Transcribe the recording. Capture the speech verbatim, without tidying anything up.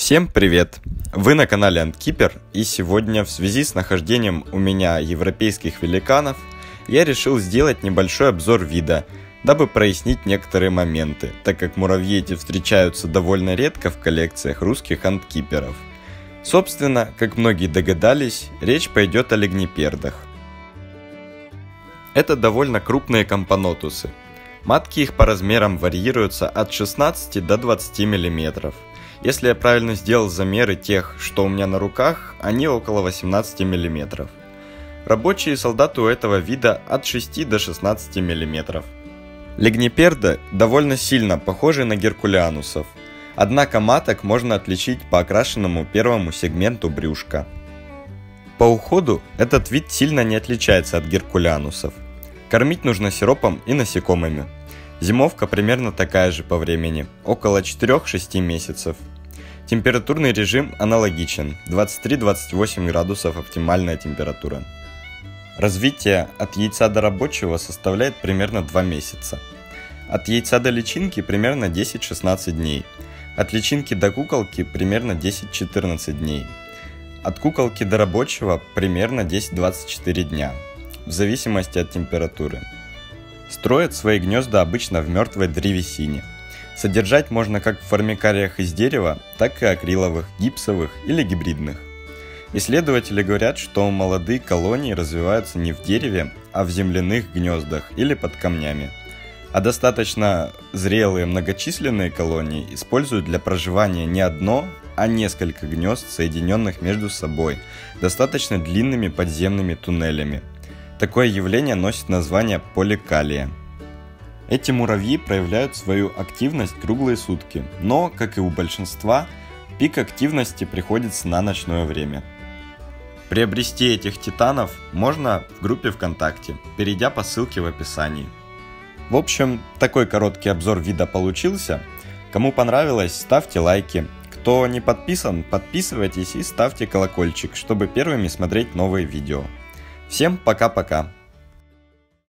Всем привет! Вы на канале Антkeeper, и сегодня в связи с нахождением у меня европейских великанов я решил сделать небольшой обзор вида, дабы прояснить некоторые моменты, так как муравьи эти встречаются довольно редко в коллекциях русских анткиперов. Собственно, как многие догадались, речь пойдет о лигнипердах. Это довольно крупные компонотусы. Матки их по размерам варьируются от шестнадцати до двадцати миллиметров. Если я правильно сделал замеры тех, что у меня на руках, они около восемнадцати миллиметров. Рабочие солдаты у этого вида от шести до шестнадцати миллиметров. Лигниперды довольно сильно похожи на геркулианусов, однако маток можно отличить по окрашенному первому сегменту брюшка. По уходу этот вид сильно не отличается от геркулианусов. Кормить нужно сиропом и насекомыми. Зимовка примерно такая же по времени, около четырёх-шести месяцев. Температурный режим аналогичен, двадцать три - двадцать восемь градусов оптимальная температура. Развитие от яйца до рабочего составляет примерно два месяца. От яйца до личинки примерно десять-шестнадцать дней. От личинки до куколки примерно десять-четырнадцать дней. От куколки до рабочего примерно десять-двадцать четыре дня, в зависимости от температуры. Строят свои гнезда обычно в мертвой древесине. Содержать можно как в формикариях из дерева, так и акриловых, гипсовых или гибридных. Исследователи говорят, что молодые колонии развиваются не в дереве, а в земляных гнездах или под камнями. А достаточно зрелые многочисленные колонии используют для проживания не одно, а несколько гнезд, соединенных между собой достаточно длинными подземными туннелями. Такое явление носит название поликалия. Эти муравьи проявляют свою активность круглые сутки, но, как и у большинства, пик активности приходится на ночное время. Приобрести этих титанов можно в группе ВКонтакте, перейдя по ссылке в описании. В общем, такой короткий обзор вида получился. Кому понравилось, ставьте лайки. Кто не подписан, подписывайтесь и ставьте колокольчик, чтобы первыми смотреть новые видео. Всем пока-пока!